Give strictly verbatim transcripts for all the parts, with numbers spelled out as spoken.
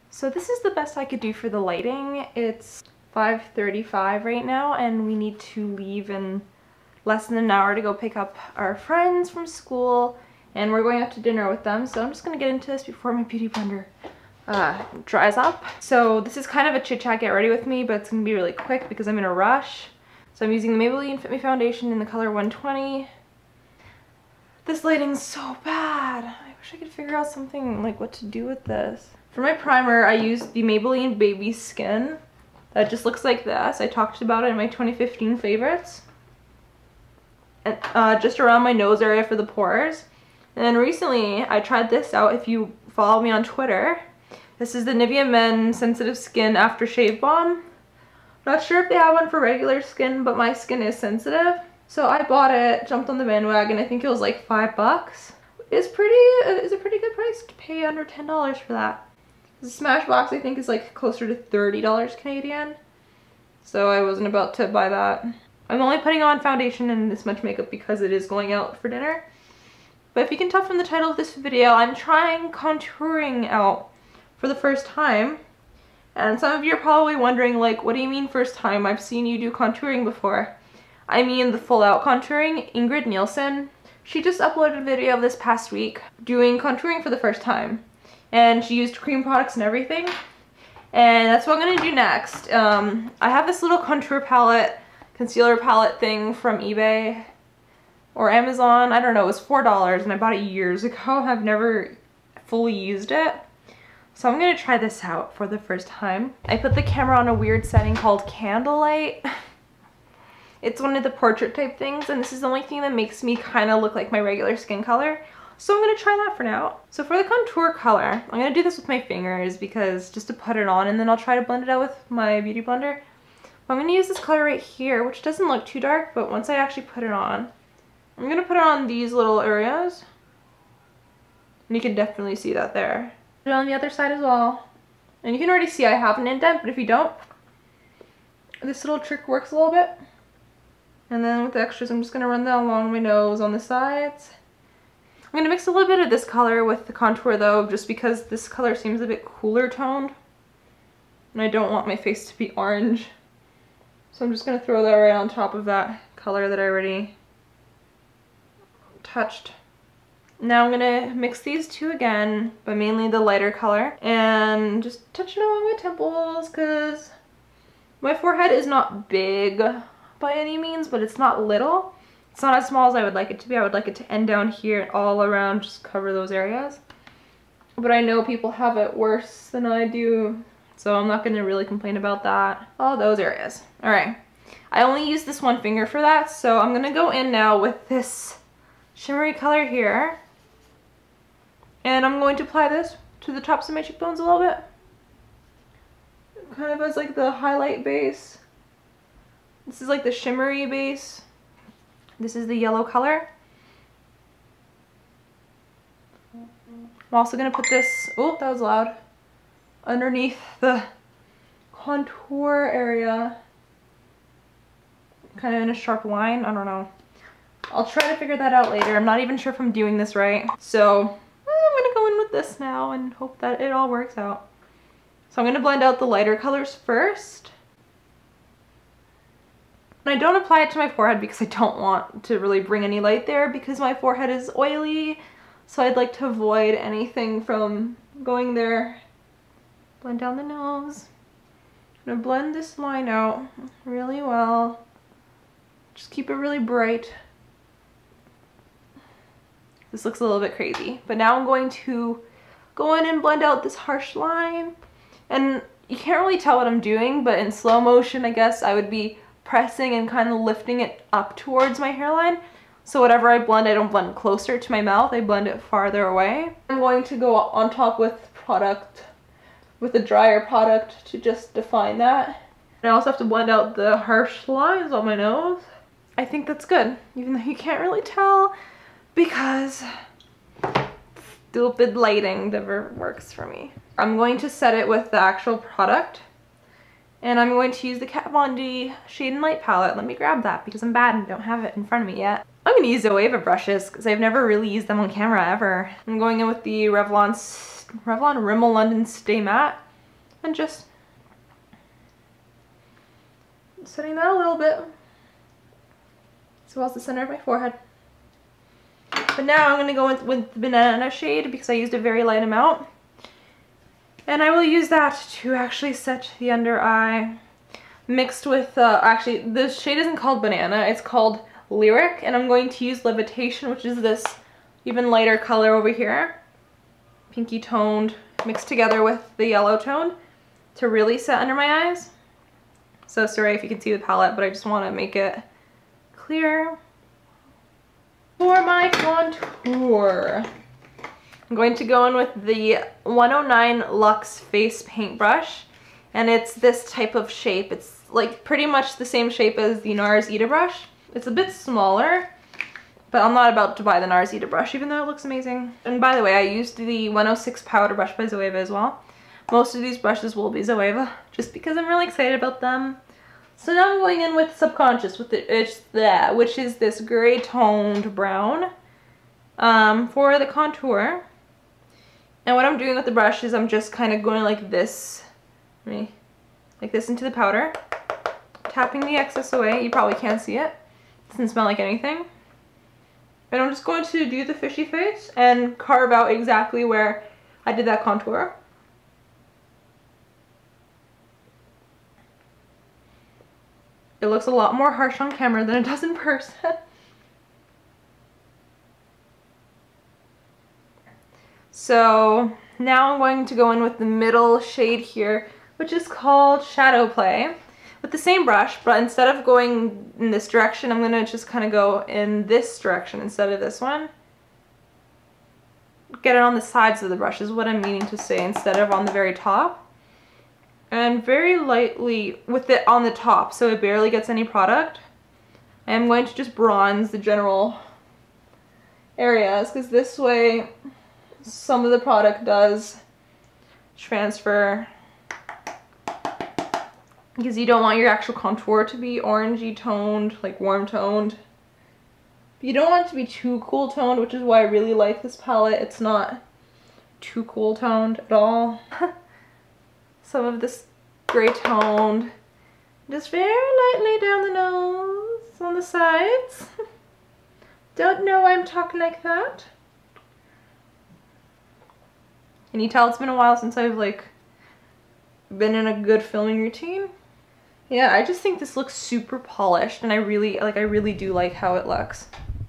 So this is the best I could do for the lighting. It's five thirty-five right now and we need to leave in less than an hour to go pick up our friends from school, and we're going out to dinner with them. So I'm just gonna get into this before my beauty blender uh, dries up. So this is kind of a chit chat get ready with me, but it's gonna be really quick because I'm in a rush. So I'm using the Maybelline Fit Me foundation in the color one twenty. This lighting's so bad. I wish I could figure out something like what to do with this. For my primer, I used the Maybelline Baby Skin. That just looks like this. I talked about it in my twenty fifteen favorites. And uh, just around my nose area for the pores. And then recently, I tried this out. If you follow me on Twitter, this is the Nivea Men Sensitive Skin Aftershave Balm. Not sure if they have one for regular skin, but my skin is sensitive. So I bought it, jumped on the bandwagon. I think it was like five bucks. It's pretty, it's a pretty good price to pay under ten dollars for that. The Smashbox I think is like closer to thirty dollars Canadian. So I wasn't about to buy that. I'm only putting on foundation and this much makeup because it is going out for dinner. But if you can tell from the title of this video, I'm trying contouring out for the first time. And some of you are probably wondering, like, what do you mean first time? I've seen you do contouring before. I mean the full out contouring. Ingrid Nielsen, she just uploaded a video of this past week doing contouring for the first time. And she used cream products and everything. And that's what I'm gonna do next. Um, I have this little contour palette, concealer palette thing from eBay or Amazon. I don't know, it was four dollars and I bought it years ago. I've never fully used it. So I'm gonna try this out for the first time. I put the camera on a weird setting called Candlelight. It's one of the portrait type things, and this is the only thing that makes me kind of look like my regular skin color. So I'm gonna try that for now. So for the contour color, I'm gonna do this with my fingers because just to put it on, and then I'll try to blend it out with my beauty blender. I'm gonna use this color right here, which doesn't look too dark, but once I actually put it on, I'm gonna put it on these little areas. And you can definitely see that there. Put it on the other side as well. And you can already see I have an indent, but if you don't, this little trick works a little bit. And then with the extras, I'm just gonna run that along my nose on the sides. I'm gonna mix a little bit of this color with the contour though, just because this color seems a bit cooler toned. And I don't want my face to be orange. So I'm just gonna throw that right on top of that color that I already touched. Now I'm gonna mix these two again, but mainly the lighter color, and just touch it along my temples because my forehead is not big by any means, but it's not little. It's not as small as I would like it to be. I would like it to end down here and all around, just cover those areas. But I know people have it worse than I do, so I'm not gonna really complain about that. All those areas. All right, I only use this one finger for that, so I'm gonna go in now with this shimmery color here. And I'm going to apply this to the tops of my cheekbones a little bit. Kind of as like the highlight base. This is like the shimmery base. This is the yellow color. I'm also gonna put this, oh, that was loud, underneath the contour area. Kind of in a sharp line, I don't know. I'll try to figure that out later. I'm not even sure if I'm doing this right. So I'm gonna go in with this now and hope that it all works out. So I'm gonna blend out the lighter colors first. And I don't apply it to my forehead because I don't want to really bring any light there because my forehead is oily. So I'd like to avoid anything from going there. Blend down the nose. I'm gonna blend this line out really well. Just keep it really bright. This looks a little bit crazy, but now I'm going to go in and blend out this harsh line. And you can't really tell what I'm doing, but in slow motion, I guess I would be pressing and kind of lifting it up towards my hairline. So whatever I blend, I don't blend closer to my mouth, I blend it farther away. I'm going to go on top with product, with a drier product to just define that. And I also have to blend out the harsh lines on my nose. I think that's good, even though you can't really tell because stupid lighting never works for me. I'm going to set it with the actual product, and I'm going to use the Kat Von D Shade and Light palette. Let me grab that because I'm bad and don't have it in front of me yet. I'm going to use Zoeva brushes because I've never really used them on camera ever. I'm going in with the Revlon, Revlon Rimmel London Stay Matte. and just setting that a little bit so it's the center of my forehead. But now I'm going to go with, with the banana shade because I used a very light amount. And I will use that to actually set the under eye mixed with, uh, actually this shade isn't called banana, it's called Lyric. And I'm going to use Levitation, which is this even lighter color over here. Pinky toned, mixed together with the yellow tone to really set under my eyes. So sorry if you can see the palette, but I just want to make it clear. For my contour, I'm going to go in with the one oh nine Luxe Face Paintbrush, and it's this type of shape. It's like pretty much the same shape as the NARS Ita brush. It's a bit smaller, but I'm not about to buy the NARS Ita brush, even though it looks amazing. And by the way, I used the one oh six powder brush by Zoeva as well. Most of these brushes will be Zoeva, just because I'm really excited about them. So now I'm going in with Subconscious, with the, it's that, which is this gray toned brown um, for the contour. And what I'm doing with the brush is I'm just kind of going like this, like this into the powder, tapping the excess away. You probably can't see it. It doesn't smell like anything. And I'm just going to do the fishy face and carve out exactly where I did that contour. It looks a lot more harsh on camera than it does in person. So now I'm going to go in with the middle shade here, which is called Shadow Play, with the same brush, but instead of going in this direction, I'm going to just kind of go in this direction instead of this one. Get it on the sides of the brush is what I'm meaning to say, instead of on the very top. And very lightly with it on the top so it barely gets any product, I'm going to just bronze the general areas, because this way some of the product does transfer, because you don't want your actual contour to be orangey toned, like warm toned. You don't want it to be too cool toned, which is why I really like this palette. It's not too cool toned at all. Some of this gray toned, just very lightly down the nose, on the sides. Don't know why I'm talking like that. Can you tell it's been a while since I've like been in a good filming routine? Yeah, I just think this looks super polished, and I really, like I really do like how it looks.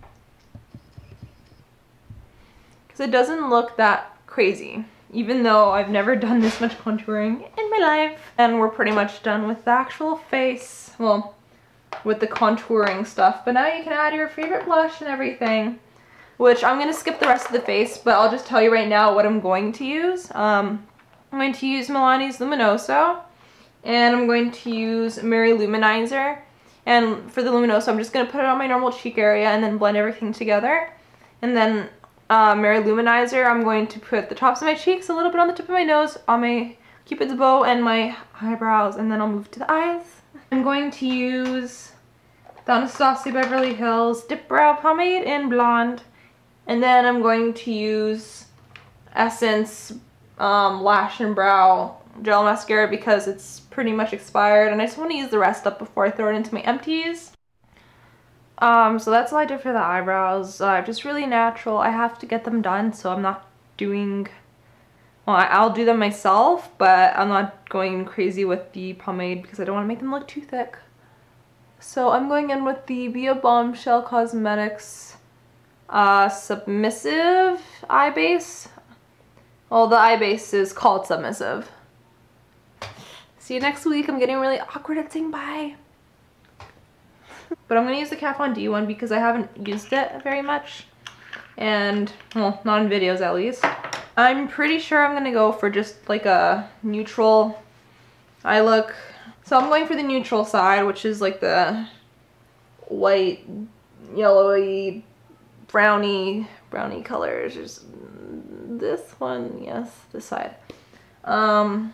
Because it doesn't look that crazy, even though I've never done this much contouring in my life. And we're pretty much done with the actual face, well, with the contouring stuff. But now you can add your favorite blush and everything, which I'm going to skip the rest of the face, but I'll just tell you right now what I'm going to use. Um, I'm going to use Milani's Luminoso, and I'm going to use Mary Luminizer. And for the Luminoso, I'm just going to put it on my normal cheek area and then blend everything together. And then Uh, Mary Luminizer, I'm going to put the tops of my cheeks, a little bit on the tip of my nose, on my Cupid's bow, and my eyebrows, and then I'll move to the eyes. I'm going to use the Anastasia Beverly Hills Dip Brow Pomade in Blonde, and then I'm going to use Essence um, Lash and Brow Gel Mascara because it's pretty much expired, and I just want to use the rest up before I throw it into my empties. Um, so that's all I did for the eyebrows. Uh, just really natural. I have to get them done, so I'm not doing, well, I'll do them myself, but I'm not going crazy with the pomade because I don't want to make them look too thick. So I'm going in with the Be a Bombshell Cosmetics uh, Submissive Eye Base. Well, the eye base is called Submissive. See you next week. I'm getting really awkward at saying bye. But I'm going to use the Kat Von D one because I haven't used it very much. And, well, not in videos at least. I'm pretty sure I'm going to go for just like a neutral eye look. So I'm going for the neutral side, which is like the white, yellowy, browny, browny colors. There's this one, yes, this side. Um...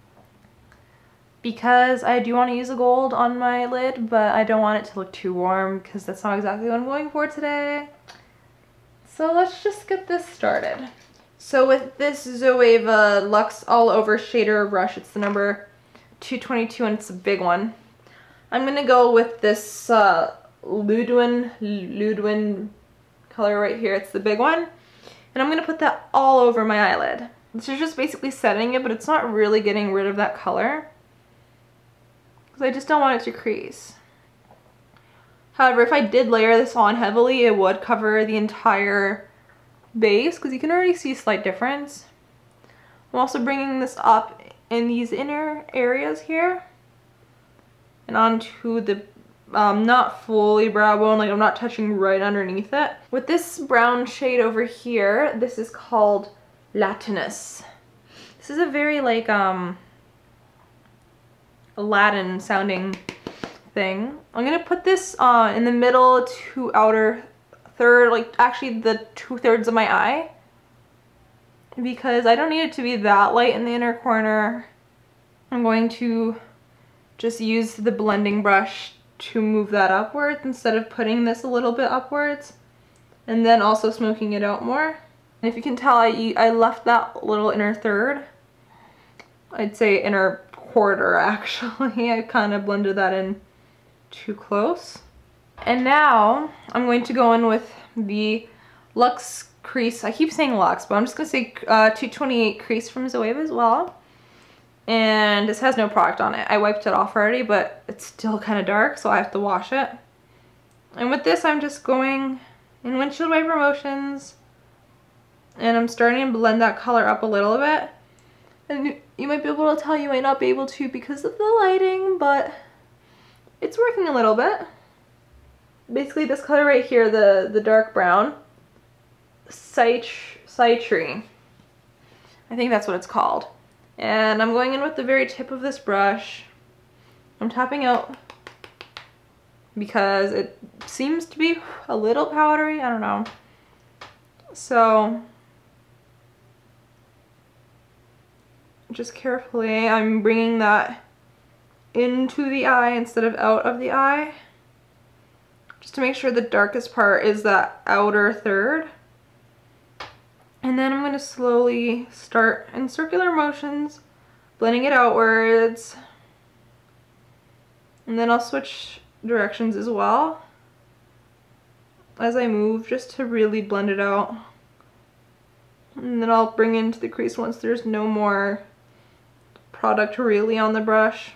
Because I do want to use a gold on my lid, but I don't want it to look too warm because that's not exactly what I'm going for today. So let's just get this started. So with this Zoeva Luxe All Over Shader Brush, it's the number two twenty-two and it's a big one. I'm going to go with this uh, Ludwin, Ludwin color right here. It's the big one. And I'm going to put that all over my eyelid. This is just basically setting it, but it's not really getting rid of that color, because I just don't want it to crease. However, if I did layer this on heavily, it would cover the entire base, because you can already see a slight difference. I'm also bringing this up in these inner areas here and onto the um, not fully brow bone, like I'm not touching right underneath it. With this brown shade over here, this is called Latinus. This is a very like um Latin sounding thing. I'm gonna put this uh, in the middle to outer third, like actually the two thirds of my eye, because I don't need it to be that light in the inner corner. I'm going to just use the blending brush to move that upwards instead of putting this a little bit upwards, and then also smoking it out more. And if you can tell, I, I left that little inner third. I'd say inner quarter actually. I kind of blended that in too close. And now I'm going to go in with the Luxe crease. I keep saying Luxe, but I'm just going to say uh, two twenty-eight crease from Zoeva as well. And this has no product on it. I wiped it off already, but it's still kind of dark, so I have to wash it. And with this, I'm just going in windshield wiper motions, and I'm starting to blend that color up a little bit. And you might be able to tell, you might not be able to because of the lighting, but it's working a little bit. Basically this color right here, the, the dark brown, Citrine, I think that's what it's called. And I'm going in with the very tip of this brush. I'm tapping out because it seems to be a little powdery, I don't know. So just carefully, I'm bringing that into the eye instead of out of the eye, just to make sure the darkest part is that outer third. And then I'm going to slowly start in circular motions, blending it outwards. And then I'll switch directions as well as I move, just to really blend it out. And then I'll bring into the crease once there's no more product really on the brush.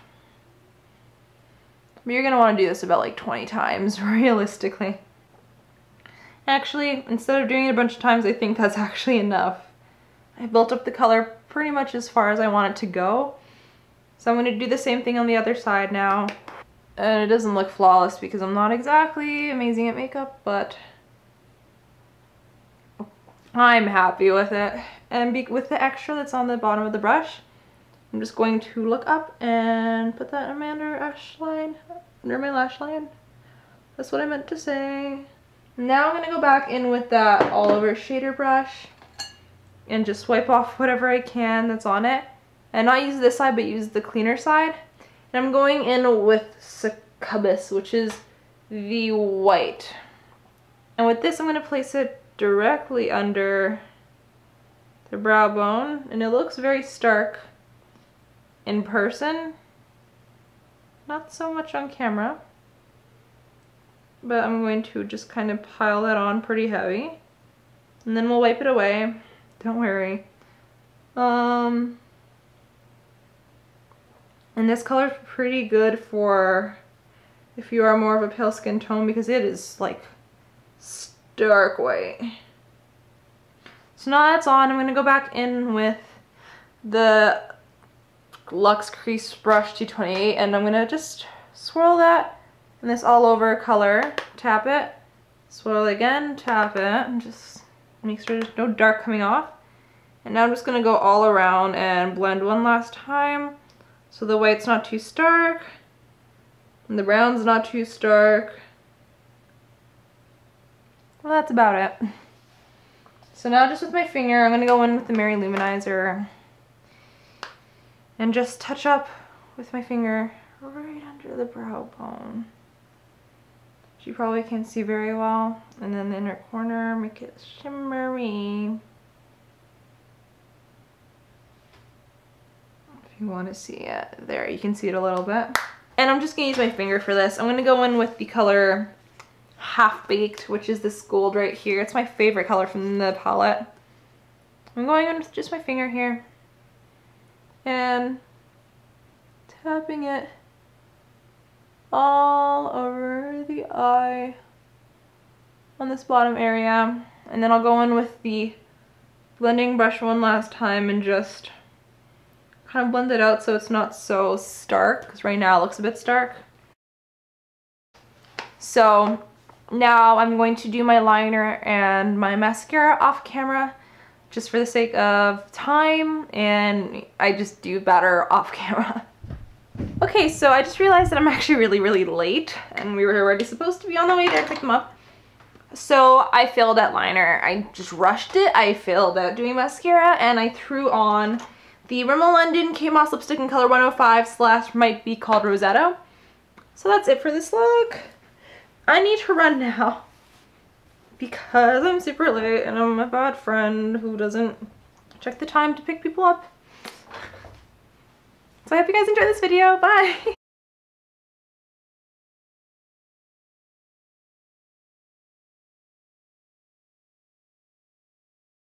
But you're going to want to do this about like twenty times realistically. Actually, instead of doing it a bunch of times, I think that's actually enough. I built up the color pretty much as far as I want it to go. So I'm going to do the same thing on the other side now. And it doesn't look flawless because I'm not exactly amazing at makeup, but I'm happy with it. And be with the extra that's on the bottom of the brush, I'm just going to look up and put that under my lash line, under my lash line. That's what I meant to say. Now I'm going to go back in with that all over shader brush and just wipe off whatever I can that's on it. And not use this side, but use the cleaner side. And I'm going in with Succubus, which is the white. And with this, I'm going to place it directly under the brow bone. And it looks very stark in person. Not so much on camera. But I'm going to just kind of pile that on pretty heavy. And then we'll wipe it away. Don't worry. Um, and this color is pretty good for if you are more of a pale skin tone, because it is like stark white. So now that's on, I'm going to go back in with the Luxe Crease Brush two twenty-eight, and I'm going to just swirl that in this all over color, tap it, swirl it again, tap it, and just make sure there's no dark coming off. And now I'm just going to go all around and blend one last time so the white's not too stark and the brown's not too stark. Well, that's about it. So now just with my finger, I'm going to go in with the Mary Luminizer and just touch up with my finger right under the brow bone. You probably can't see very well. And then the inner corner, make it shimmery. you want to see it. There, you can see it a little bit. And I'm just gonna use my finger for this. I'm gonna go in with the color Half Baked, which is this gold right here. It's my favorite color from the palette. I'm going in with just my finger here and tapping it all over the eye on this bottom area. And then I'll go in with the blending brush one last time and just kind of blend it out so it's not so stark, because right now it looks a bit stark. So now I'm going to do my liner and my mascara off camera just for the sake of time, and I just do better off camera. Okay, so I just realized that I'm actually really, really late, and we were already supposed to be on the way there to pick them up. So I failed at liner. I just rushed it. I failed at doing mascara, and I threw on the Rimmel London K-Moss lipstick in color one oh five slash might be called Rosetto. So that's it for this look. I need to run now because I'm super late and I'm a bad friend who doesn't check the time to pick people up. So I hope you guys enjoyed this video. Bye!